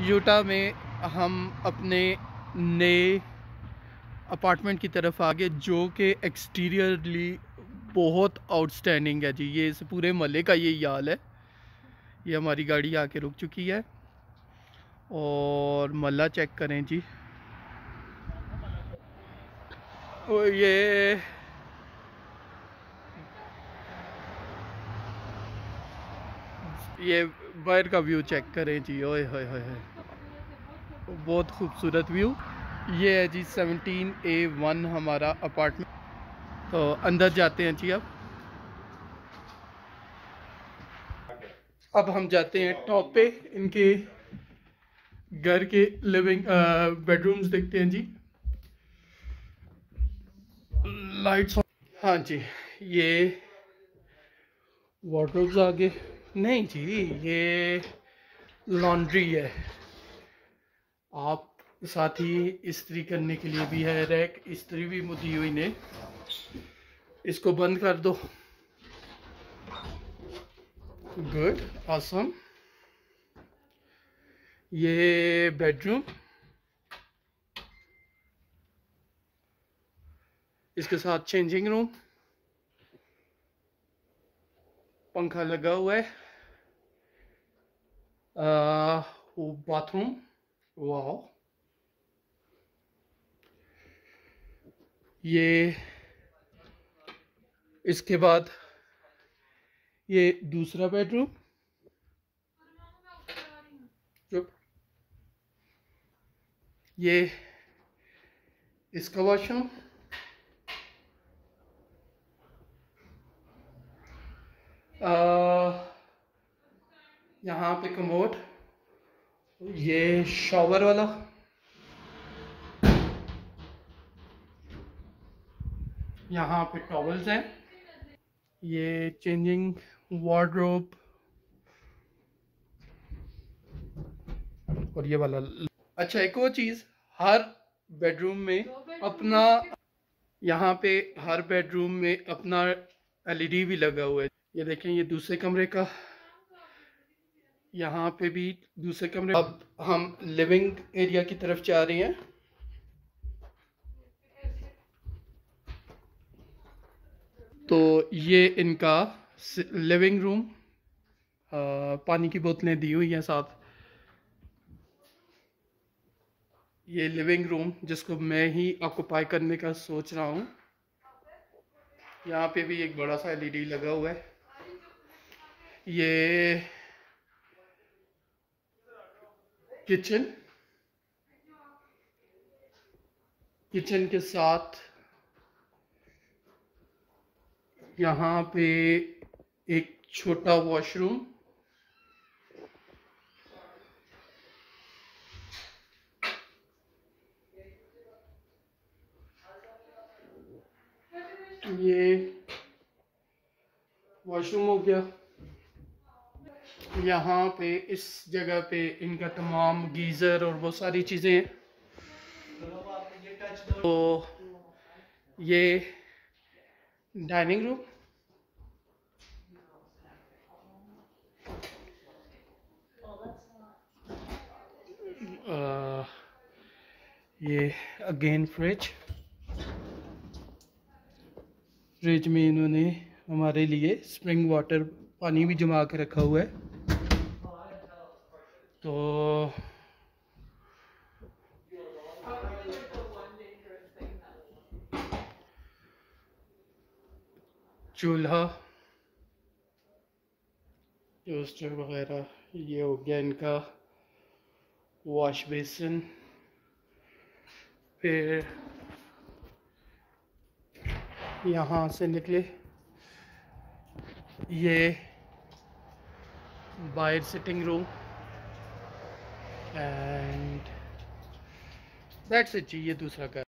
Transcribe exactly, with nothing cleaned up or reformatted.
Utah में हम अपने नए अपार्टमेंट की तरफ आ गए, जो कि एक्सटीरियरली बहुत आउटस्टैंडिंग है जी। ये इस पूरे महल्ले का यही हाल है। ये हमारी गाड़ी आके रुक चुकी है और महल्ला चेक करें जी। और ये ये बाहर का व्यू चेक करें जी। ओए होए होए होए, बहुत खूबसूरत व्यू। ये है जी सेवनटीन ए वन हमारा अपार्टमेंट। तो अंदर जाते हैं जी। अब अब हम जाते हैं टॉप पे, इनके घर के लिविंग बेडरूम्स देखते हैं जी। लाइट्स, हाँ जी। ये वार्डरोब्स आगे नहीं जी, ये लॉन्ड्री है। आप साथ ही इस्त्री करने के लिए भी है रैक, इस्त्री भी मुदी हुई ने। इसको बंद कर दो। Good, awesome. ये बेडरूम, इसके साथ चेंजिंग रूम, पंखा लगा हुआ है, आ, वो बाथरूम। वाह, ये इसके बाद ये दूसरा बेडरूम। चुप। ये इसका वॉशरूम। यहाँ पे कमोड, ये शॉवर वाला, यहाँ पे टॉवल्स हैं, ये चेंजिंग वार्डरोब और ये वाला। अच्छा, एक और चीज़, हर बेडरूम में अपना, यहाँ पे हर बेडरूम में अपना एलईडी भी लगा हुआ है। ये देखें, ये दूसरे कमरे का, यहाँ पे भी दूसरे कमरे। अब हम लिविंग एरिया की तरफ जा रहे हैं। तो ये इनका लिविंग रूम, पानी की बोतलें दी हुई हैं साथ। ये लिविंग रूम जिसको मैं ही ऑक्यूपाई करने का सोच रहा हूँ। यहाँ पे भी एक बड़ा सा एलईडी लगा हुआ है। ये किचन, किचन के साथ यहाँ पे एक छोटा वॉशरूम। ये वॉशरूम हो गया। यहाँ पे इस जगह पे इनका तमाम गीज़र और वो सारी चीज़ें हैं। तो ये डाइनिंग रूम, आ, ये अगेन फ्रिज। फ्रिज में इन्होंने हमारे लिए स्प्रिंग वाटर पानी भी जमा के रखा हुआ है। तो चूल्हा, टोस्टर वगैरह, ये हो गया इनका वॉश बेसिन। फिर यहाँ से निकले, ये बाहर sitting room and that's it जी। ये दूसरा घर।